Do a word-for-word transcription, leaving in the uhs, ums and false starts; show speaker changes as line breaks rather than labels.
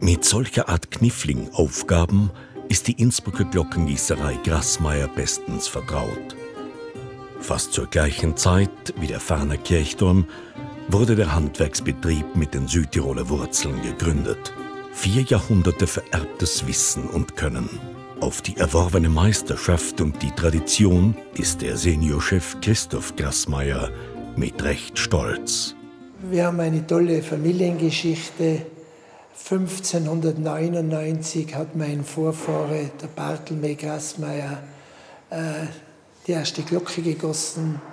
Mit solcher Art Kniffling-Aufgaben ist die Innsbrucker Glockengießerei Grassmeier bestens vertraut. Fast zur gleichen Zeit wie der Farner Kirchturm wurde der Handwerksbetrieb mit den Südtiroler Wurzeln gegründet. Vier Jahrhunderte vererbtes Wissen und Können. Auf die erworbene Meisterschaft und die Tradition ist der Seniorchef Christoph Grassmeier mit Recht stolz.
Wir haben eine tolle Familiengeschichte. fünfzehnhundertneunundneunzig hat mein Vorfahre, der Barthelme Grassmeier, äh, die erste Glocke gegossen.